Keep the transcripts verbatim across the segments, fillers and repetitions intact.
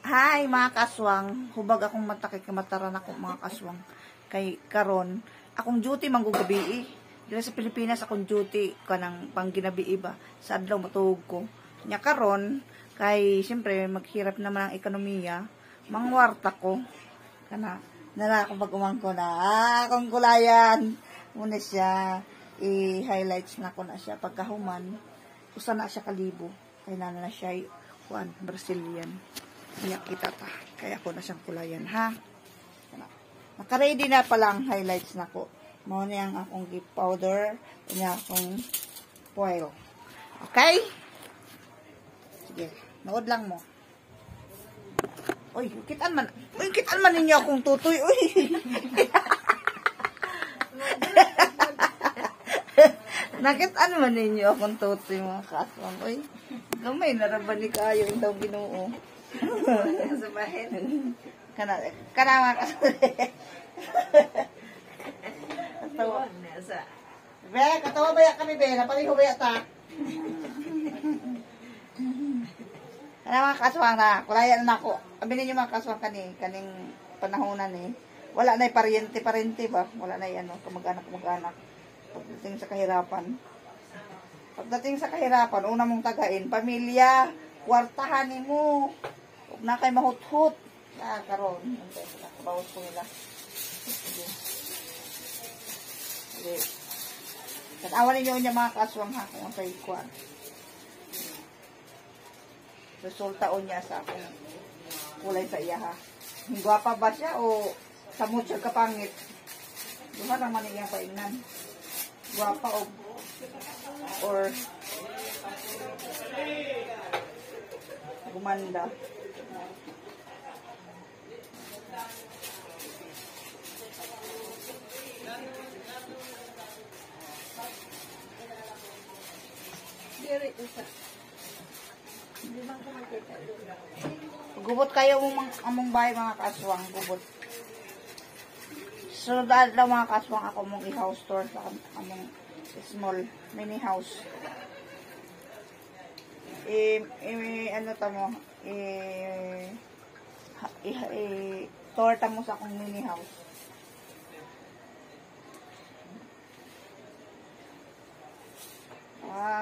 Hi mga kaswang, hubag akong mata kay kamataran ako mga kaswang. Kay karon, akong duty manggugabi. Dili sa Pilipinas akong duty kanang pangginabi iba. Sa adlaw matuog ko. Nya karon kay siyempre maghirap naman ang ekonomiya, mangwarta ko. Kana nala ako pag ko na ah, akong kulayan. Muna siya i-highlights na ko na siya pagkahuman. Usa na siya kalibo. Kay nana na siya kuan Brazilian. Niya kita ta. Kaya ko na siyang kulayan, ha? Naka-ready na palang highlights na ko. Mao na ang akong gift powder. Kanya akong foil. Okay? Sige. Nood lang mo. Uy, kitaan man. Uy, kitaan man ninyo akong tutoy. Uy. Nakitaan man ninyo akong tutoy, mga kaswang. Uy, gamay naraban ni kayo yung daw Ginoo. Sa bahin. Kana, kana mga kaswang. Katawa. Be, katawa ba ya kami, be? Napaliho ba ya ta? Kana mga kaswang na, kulayan na ako. Aminin niyo mga kaswang kani, kaning panahonan eh. Wala na pariente-pariente ba? Wala na ano, kamag-anak-kamag-anak. Pagdating sa kahirapan. Pagdating sa kahirapan, una mong tagain, pamilya, kwartahan mo. Huwag na kayo mahut-hut. Ah, karon. Kabawas ko nila. Sige. Sige. Tanawan ninyo niya mga kaswang ha, kung sa ikuan. Resulta o niya sa akong kulay sa iya ha. Gwapa ba siya o samot siya kapangit? Duha naman iyang paingnan. Gwapa o or gumanda. Diri isa. Hindi man ko makita. Gubot kayo among among bahay mga kaswang, gubot. So dahil lang mga kaswang ako mong i-house tour sa among small mini house. Eh, eh ano ta mo? Eh i, i tour ta mo sa akong mini house. Ah.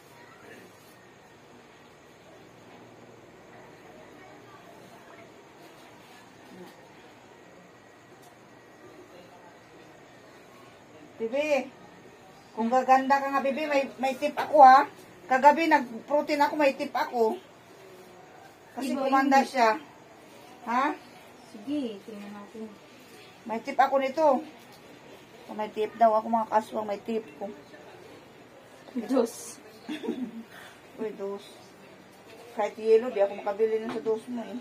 Bibi, kung gaganda ka nga, Bibi, may, may tip ako, ha? Kagabi, nag-protein ako, may tip ako. Kasi Iba kumanda yun. Siya. Ha? Sige, tingnan natin. May tip ako nito. So, may tip daw ako, mga kaswang, may tip ko. Dos. Uy, dos. Kahit yelo, di ako makabili na sa dos mo, eh.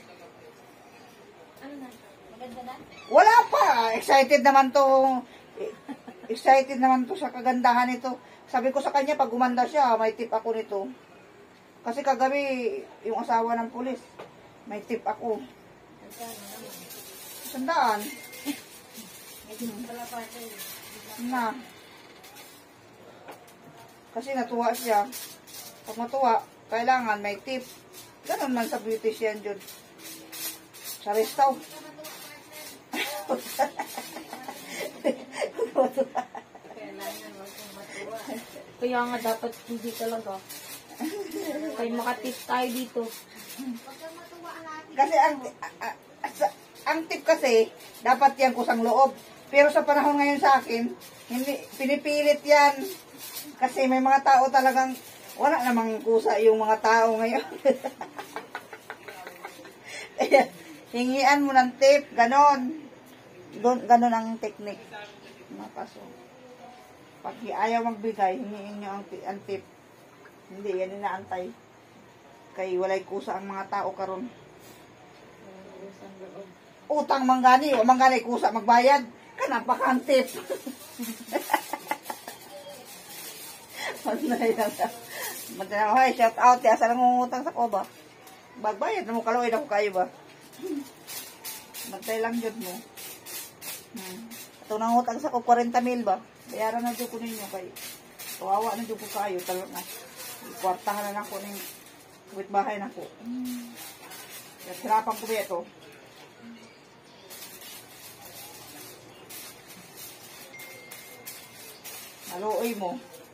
Ano na? Maganda na? Wala pa! Excited naman to. Excited naman to sa kagandahan nito. Sabi ko sa kanya, pag gumanda siya, may tip ako nito. Kasi kagabi, yung asawa ng pulis, may tip ako. Sandaan. Na. Kasi natuwa siya. Pag matuwa, kailangan may tip. Ganun man sa beautician dyan. Sa restaw. Kaya nga dapat hindi talaga. Kaya makatip tayo dito. Kasi ang a, a, ang tip kasi dapat yan kusang loob. Pero sa panahon ngayon sa akin, hindi pinipilit yan. Kasi may mga tao talagang wala namang kusa yung mga tao ngayon. Hingian mo ng tip, ganon. Ganon ang technique. Mga paso. Pag ayaw magbigay, hingiin nyo ang, ang tip. Hindi, yan inaantay. Kay walay kusa ang mga tao karon. Utang manggani, o manggani kusa magbayad. Kanapakang tip. Manay lang. Manay lang, hey, shout out. Asa lang ngutang sa ko ba? Bagbayad na mo, kaluin ako kayo ba? Magtay lang yun mo. Hmm. Ito nang utang sa ko, forty mil ba? Bayaran na dyan ko ninyo kayo. Kawawa na dyan ko kayo. Talaga na. Kwartahan na ako ng wit bahay na ko. Hmm. Sirapan ko ba ito? Maluoy mo.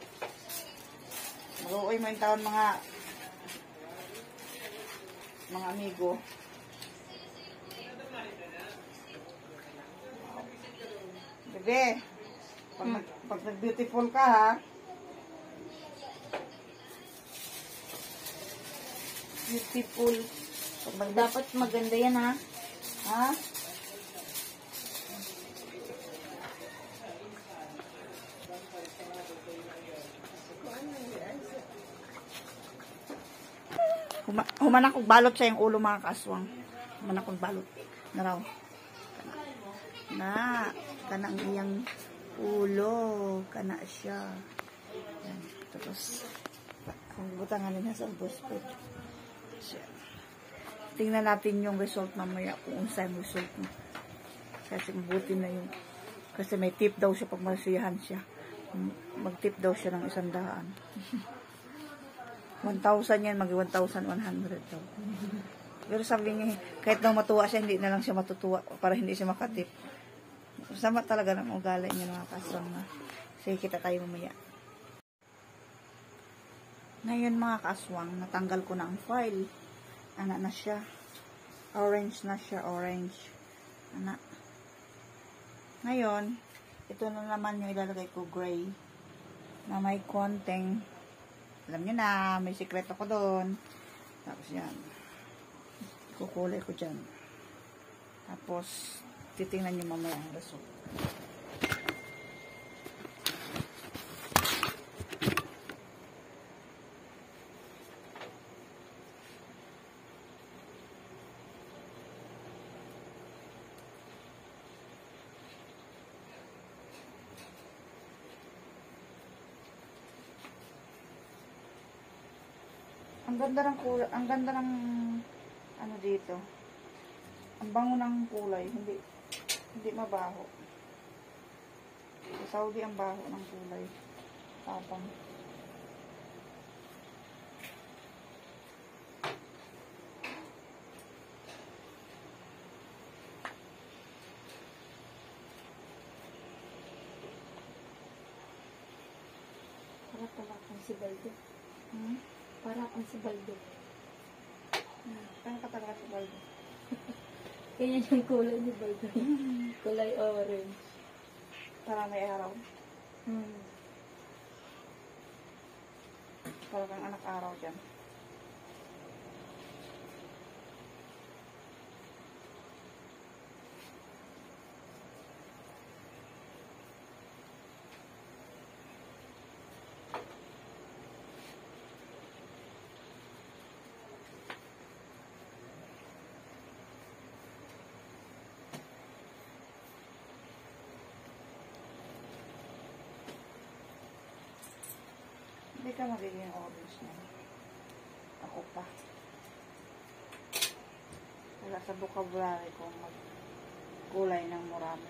Maluoy mo yung taon mga mga amigo. Bebe, pag, Hmm. nag, pag nag-beautiful ka ha, beautiful. Pag mag, Dapat maganda yan ha. ha? Huma humanak og balot sa yung ulo mga kaswang. Humanak og balot. Naraw. Na, kanang iyang ulo, kana siya. Yan. Tapos, kung butangan niya sa ubos ko. Siya. Tingnan natin yung result mamaya kung unsay yung result mo. Kasi mabuti na yung kasi may tip daw siya pag masiyahan siya. Mag-tip daw siya ng isang daan. one thousand yan, mag one thousand one hundred daw. Pero sabi niya, kahit daw matuwa siya, hindi na lang siya matutuwa para hindi siya makatip. Sama talaga ng ugali niya mga kaswang na. Sige, kita tayo mamaya. Ngayon mga kaswang, natanggal ko na ang file. Ana na siya. Orange na siya, orange. Ana. Ngayon, ito na naman yung ilalagay ko gray. Na may konting, alam nyo na, may sikreto ko doon. Tapos yan. Kukulay ko dyan. Tapos, titingnan nyo mamaya ang result. Ang ganda ng kulay, ang ganda ng ano dito. Ang bango ng kulay, hindi hindi mabaho. Sa Saudi ang baho ng kulay. Tapang. Para pala kang si Baldo. Hmm? Para kang si Baldo. Hmm. Paano ka talaga sa baldo? Ganyan yung kulay ni Baldo. Kulay orange. Para may araw. Hmm. Para kang anak araw dyan. Hindi ka magiging orange na. Ako pa. Wala sa vocabulary ko magkulay ng marami.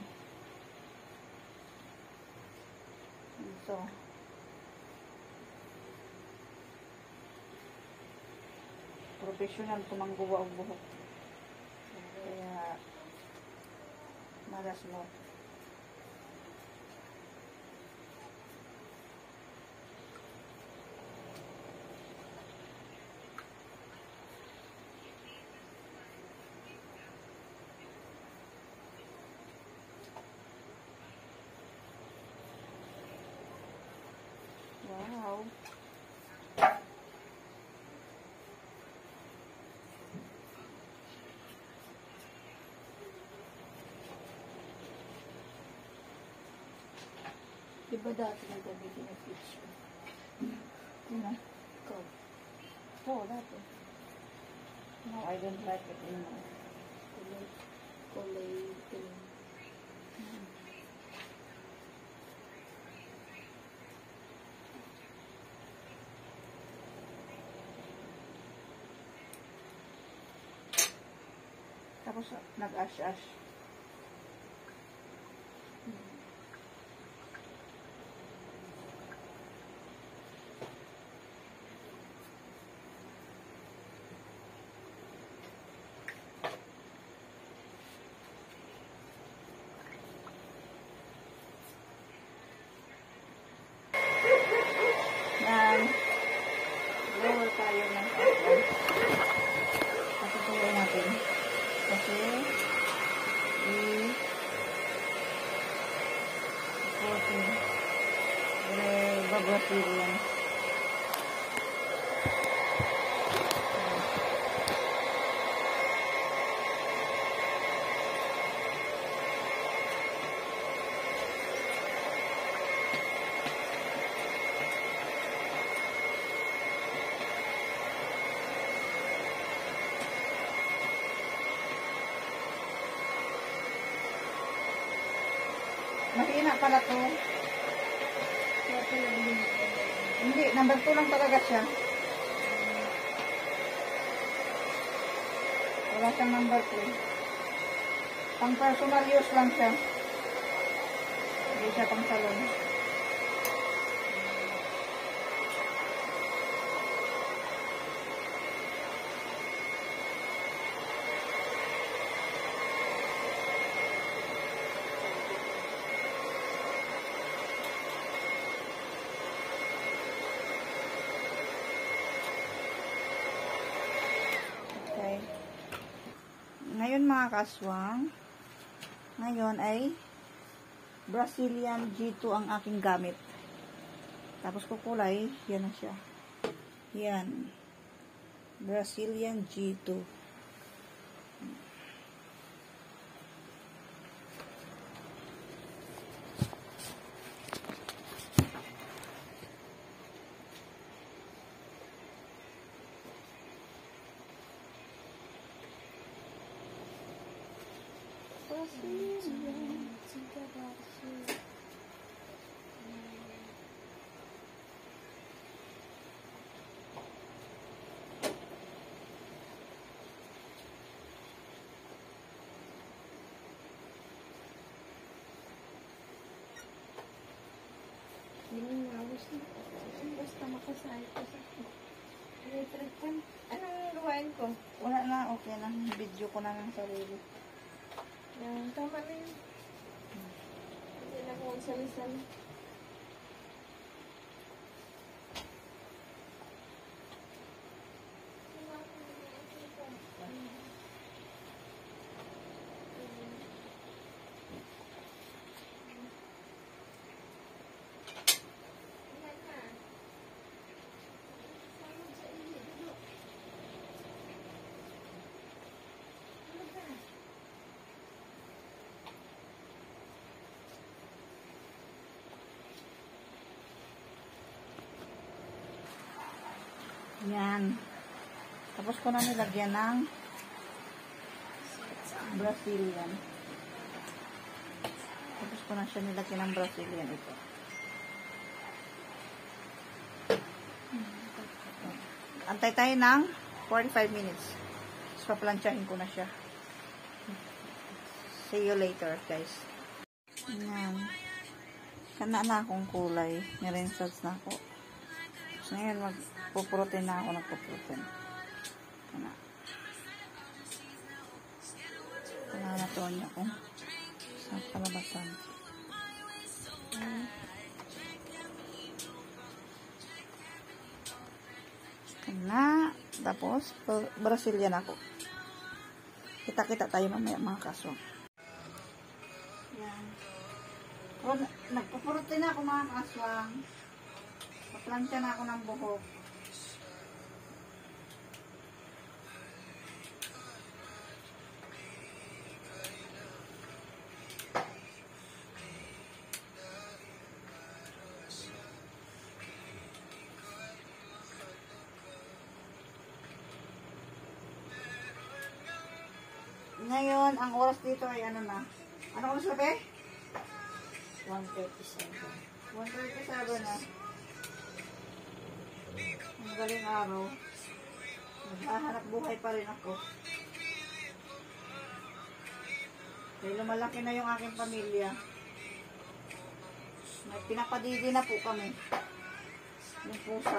So, professional tumangguwa ang buhok. Kaya, malas mo. Wow. Diba dati nagagawin ng picture? Sino? Ikaw. Oo, dati. No, I don't like it anymore. Kulay. Kulay. Kulay. Tapos, nag-ash-ash. Brazilian. Mahina pala to. Hindi, number two lang talaga siya. Wala siyang number two. Pang personal use lang siya. Hindi siya pang salon. Okay. Ngayon mga kaswang, ngayon ay Brazilian G two ang aking gamit. Tapos kukulay, yan na siya. Yan. Brazilian G two. Hindi nga gusto. Basta makasahit ko sa electric fan. Anong gawain ko? Wala na, okay na. Video ko na ng sarili. Yan, tama na yun. Hindi na ako magsalisal. Yan. Tapos ko na nilagyan ng Brazilian. Tapos ko na siya nilagyan ng Brazilian ito. Antay tayo ng forty-five minutes. Tapos paplansyahin ko na siya. See you later, guys. Yan. Kana na akong kulay. Nirensals na ako. So, ngayon, magpuprotein na ako. Nagpuprotein. Kana. Kana na to niya ko. Sa kalabasan. Kana. Tapos, Brazilian ako. Kita-kita tayo mamaya mga kaso. Yan. O, nagpuprotein na ako mga kaswang. Paplansya na ako ng buhok. Ngayon, ang oras dito ay ano na? Ano oras na, be? one thirty-seven. one thirty-seven na. Ang galing araw. Maghahanap buhay pa rin ako. Dahil lumalaki na yung aking pamilya. May pinapadidi na po kami. Yung pusa.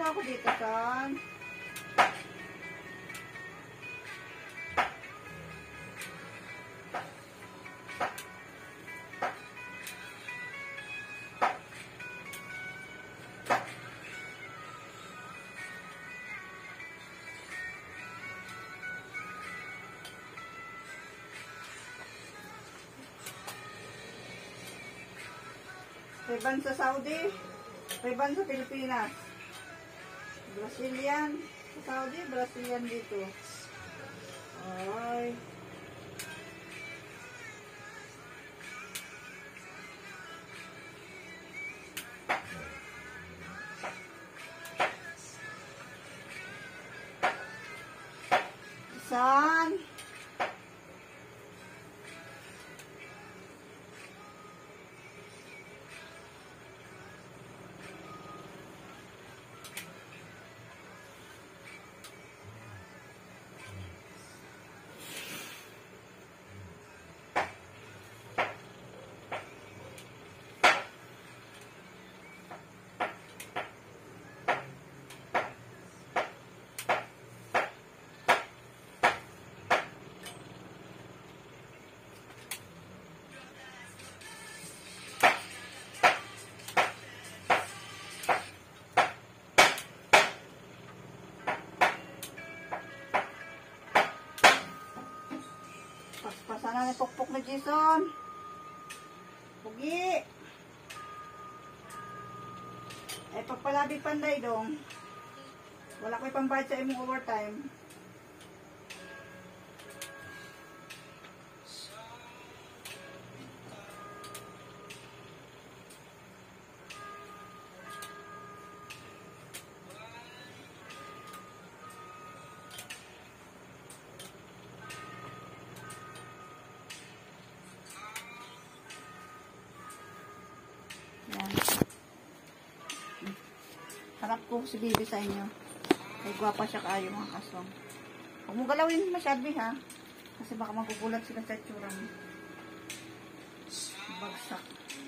ako dito, son. Reban sa Saudi, Reban sa Pilipinas. Brazilian sa Saudi, Brazilian dito. Ay. Son. Paspasan na pukpok na Jason. Pugi. Eh, pagpalabi panday dong. Wala ko'y pambayad sa imong overtime. Yan. Harap ko si Bibi sa inyo. Ay, gwapa siya kayo mga kaswang. Huwag mo galawin masyado ha. Kasi baka magugulat sila sa itsura mo. Bagsak.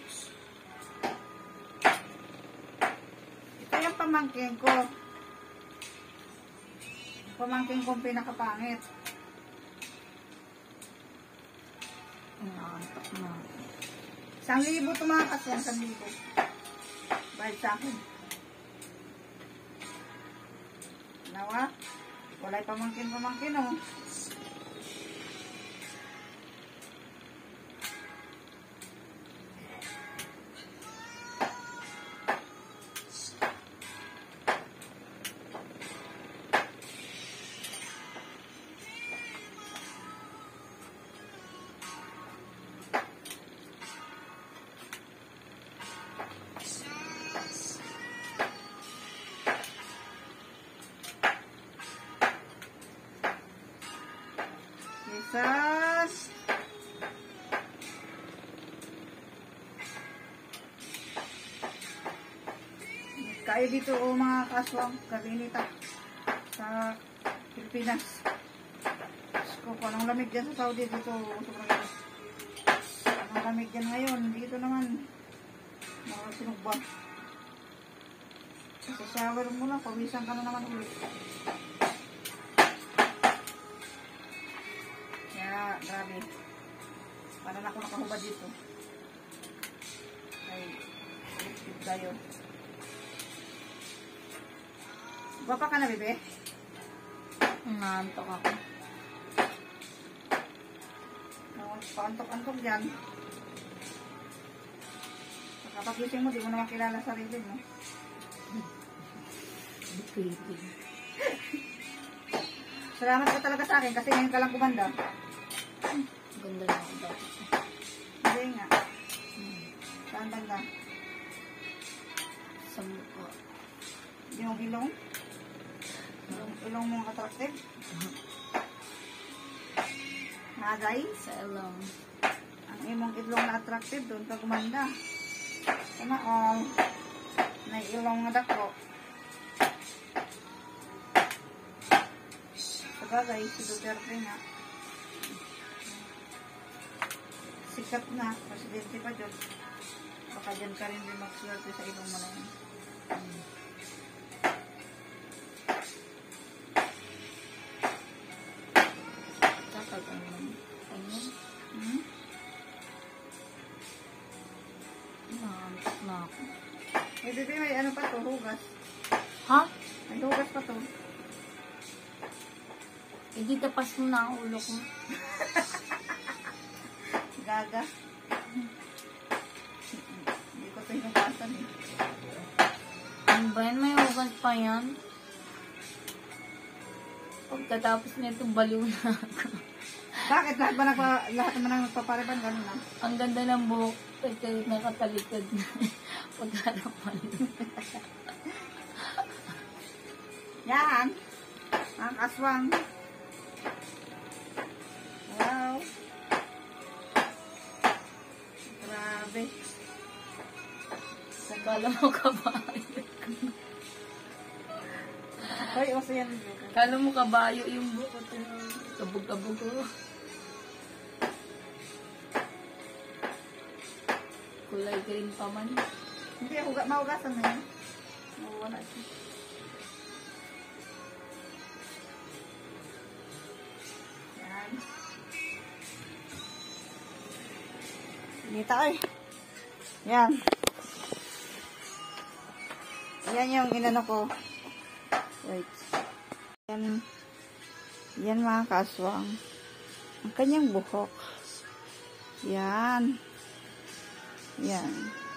Ito yung pamangkin ko. Pamangkin kong pinakapangit. Nangantak na. Isang libo ito mga kaswang. Isang libo. Bahid sa akin. Nawa? Wala'y pamangkin-pamangkin oh. Jesus. Kayo dito o oh, mga kaswang karinita sa Pilipinas. Ko kung anong lamig dyan sa Saudi dito sobrang ito. Anong lamig dyan ngayon dito naman makasinugba. Sa shower mo lang pawisan ka na naman ulit. Grabe. Para na ako nakahubad dito. Ay, lipid tayo. Bapa ka na, bebe? Nangantok ako. Paantok-antok dyan. Pagkapagising mo, di mo na makilala sarili mo. Depende. Salamat ka talaga sa akin kasi ngayon ka lang kumanda. Ganda na ako dati. Hindi nga. Hmm. Saan banda? Sa mukha. Hindi mo ilong? Ilong, ilong mong attractive? Ha, guys? Sa ilong. Ang imong ilong na attractive, doon ka kumanda. Sama all. May ilong na dako. Sabagay, si Duterte nga. Sikat na, presidente pa dyan. Baka dyan ka rin din magswerte sa ibang malayan. Hmm. Bibi, may ano pa to, hugas. Ha? May hugas pa to. Hindi tapas mo na ang ulo ko. Gaga. Hindi ko ito hinugasan eh. Ano ba yan? May hugas pa yan? Pagkatapos nito, baliw na ako. Bakit? Lahat ba nagpa, lahat naman ang nagpapariban? Ganun na. Ang ganda ng buhok. Pagka nakatalikod na. Pagkarapan. Yan. Ang aswang. Wow. Grabe. Kala mo kabayo. Hoy, oso yan. Kala mo kabayo yung buhok. Kabog-kabog ko. Kulay green pa man. Hindi, huga, mahugasan na yan. Mawala siya. Yan. Nita ay. Yan. Yan yung inano ko. Wait. Yan. Yan mga kaswang. Ang kanyang buhok. Yan. Yan.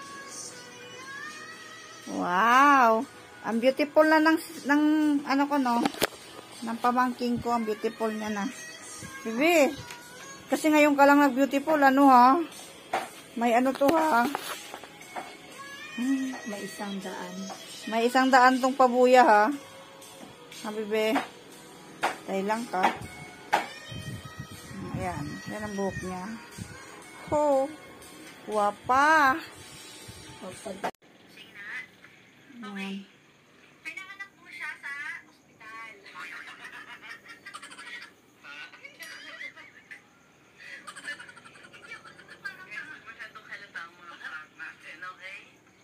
Wow! Ang beautiful na ng, ng ano ko, no? Ng pamangking ko. Ang beautiful niya na. Bibi, kasi ngayon ka lang nag-beautiful, ano ha? May ano to ha? Hmm, May isang daan. may isang daan tong pabuya ha? Ha, Bibi? Tayo lang ka. Ayan. Yan ang buhok niya. Ho! Wapa! Pagpag- Ayan. Pinanganak po siya sa ospital. Hindi ako parang masyadong halata ang mga prank natin, okay?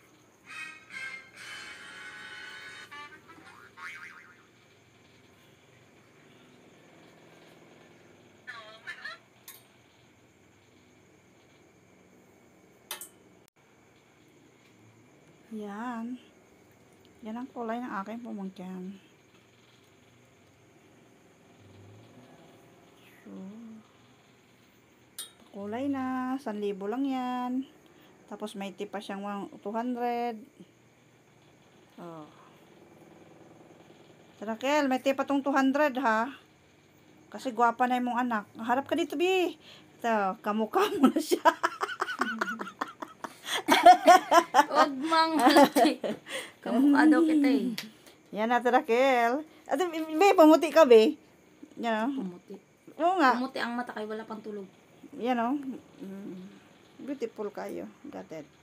Yan. Yan ang kulay ng aking pamangkin. So, kulay na. one thousand lang yan. Tapos may tip pa siyang two hundred. Oh. Raquel, may tip pa tong two hundred ha. Kasi gwapa na yung mong anak. Harap ka dito, Bi. Ito, kamukha mo na siya. Huwag mang halati. Kamukha daw kita eh. Yan na, Raquel. At, Bi, pamuti ka, Bi. Yan o. Pumuti. Oo nga. Pumuti ang mata kay wala pang tulog. Yan o. Mm. Beautiful kayo. Got it.